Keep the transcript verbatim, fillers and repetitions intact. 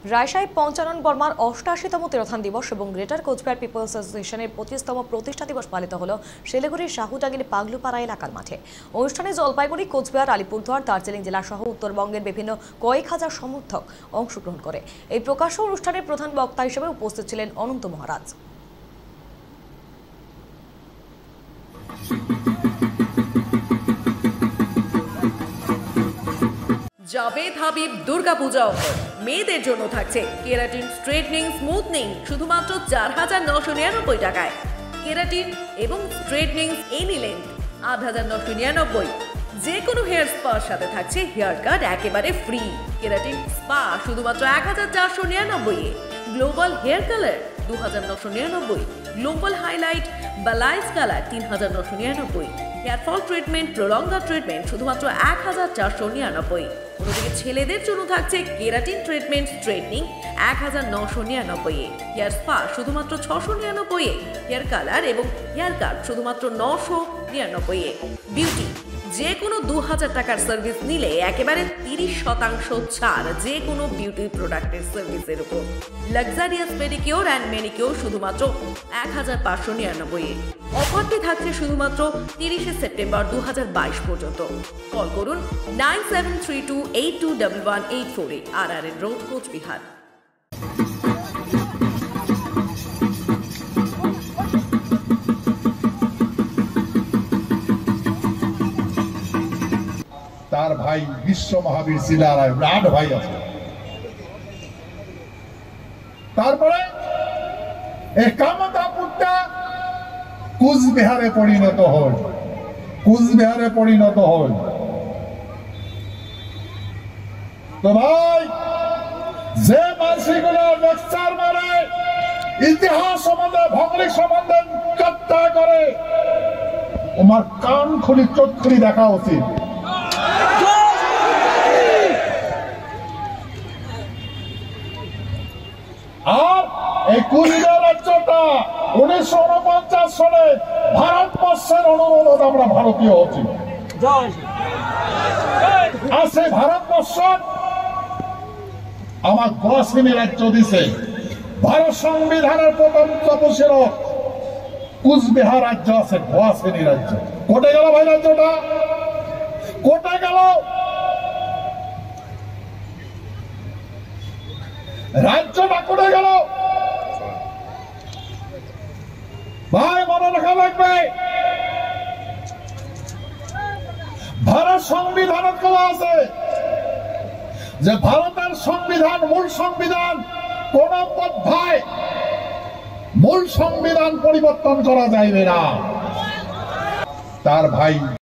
রায়শাহী পঞ্চানন বর্মার অষ্টাশিতম তিরোধান দিবস এবং greater Cooch Behar people's অ্যাসোসিয়েশনের পঁচিশতম প্রতিষ্ঠা দিবস পালিত হল শিলিগুড়ির শাহুটাঙ্গির পাগলুপাড়া এলাকার মাঠে। অনুষ্ঠানে জলপাইগুড়ি, কোচবিহার, আলিপুরদুয়ার, দার্জিলিং জেলা সহ উত্তরবঙ্গের বিভিন্ন কয়েক হাজার সমর্থক অংশগ্রহণ করে। এই প্রকাশ্য অনুষ্ঠানের প্রধান বক্তা হিসেবে উপস্থিত ছিলেন অনন্ত মহারাজ। জাবেদ হাবিব দুর্গাপূজা অফার মেয়েদের জন্য থাকছে কেরাটিন, স্ট্রেটনিং, স্মুথনিং শুধুমাত্র চার হাজার নশো নিরানব্বই টাকায়। কেরাটিন এবং স্ট্রেটনিং এনি লেন্থ আট হাজার নশো নিরানব্বই। যে কোনো হেয়ার স্পার সাথে থাকছে হেয়ার কাট একেবারে ফ্রি। কেরাটিন স্পা শুধুমাত্র এক হাজার চারশো নিরানব্বই এ। গ্লোবাল হেয়ার কালার দু হাজার নশো নিরানব্বই। গ্লোবাল হাইলাইট বালাইজ কালার তিন হাজার নশো নিরানব্বই। হেয়ার ফল ট্রিটমেন্ট, প্রলঙ্গার ট্রিটমেন্ট শুধুমাত্র এক হাজার চারশো নিরানব্বই। অন্যদিকে ছেলেদের জন্য থাকছে কেরাটিন ট্রিটমেন্ট, স্ট্রেটনিং এক হাজার নশো নিরানব্বই এ। হেয়ার স্পা শুধুমাত্র ছশো নিরানব্বই এ। হেয়ার কালার এবং হেয়ার কাট শুধুমাত্র নশো নিরানব্বই এ। বিউটি যে কোনো দু হাজার টাকার সার্ভিস নিলে একেবারে তিরিশ শতাংশ ছাড় যে কোনো বিউটি প্রোডাক্টের সার্ভিসের উপর। লাক্সারিয়াস পেডিকিওর অ্যান্ড ম্যানিকিওর শুধুমাত্র এক হাজার পাঁচশো নিরানব্বই এ। অফারটি থাকছে শুধুমাত্র তিরিশে সেপ্টেম্বর দু হাজার বাইশ পর্যন্ত। কল করুন nine seven three two eight two one one eight four এ। R R N road, Cooch Behar. তার ভাই বিশ্ব মহাবীর শিলারায় আট ভাই আছে। তারপরে এই কামতাপুরটা কুচবিহারে পরিণত হয় কুচবিহারে পরিণত হয় তো ভাই, যে মানসিকগুলো লেকচার মারে, ইতিহাস সম্বন্ধে, ভৌগোলিক সম্বন্ধে চর্চা করে, আমার কান খুলি চোখ খুলি দেখা উচিত। আর এই কুচবিহার রাজ্যটা উনিশশো উনপঞ্চাশ সালে ভারতবর্ষের অনুমোদন আমরা ভারতীয় হচ্ছি। আর সেই ভারতবর্ষ আমার গোয়াশ্রেণী রাজ্য দিছে। ভারত সংবিধানের প্রথম তপশিল কুচবিহার রাজ্য আছে, গোয়াশ্রেণী রাজ্য। কোটে গেল ভাই রাজ্যটা? কোটে গেল? রাজ্যটা কোটে গেল? ভাই মনে রাখা লাগবে, ভারত সংবিধান বলা আছে যে ভারতের সংবিধান, মূল সংবিধান কোন পন্থায় মূল সংবিধান পরিবর্তন করা যাইবে না। তার ভাই